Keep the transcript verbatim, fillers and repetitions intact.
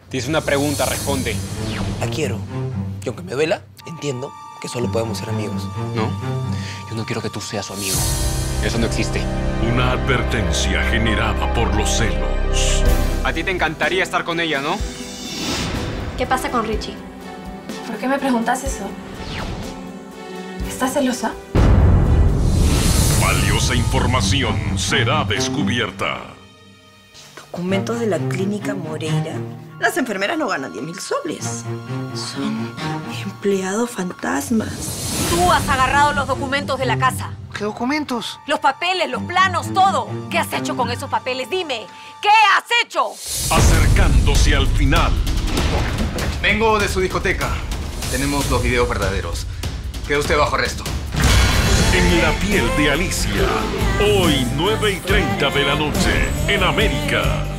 Te hice una pregunta, responde. La quiero. Y aunque me duela, entiendo que solo podemos ser amigos. No, yo no quiero que tú seas su amigo. Eso no existe. Una advertencia generada por los celos. A ti te encantaría estar con ella, ¿no? ¿Qué pasa con Richie? ¿Por qué me preguntas eso? ¿Estás celosa? Valiosa información será descubierta. Documentos de la clínica Moreira. Las enfermeras no ganan diez mil soles. Son empleados fantasmas. Tú has agarrado los documentos de la casa. ¿Qué documentos? Los papeles, los planos, todo. ¿Qué has hecho con esos papeles? Dime, ¿qué has hecho? Acercándose al final. Vengo de su discoteca. Tenemos los videos verdaderos. Queda usted bajo arresto. En la piel de Alicia. Hoy, nueve y treinta de la noche, en América.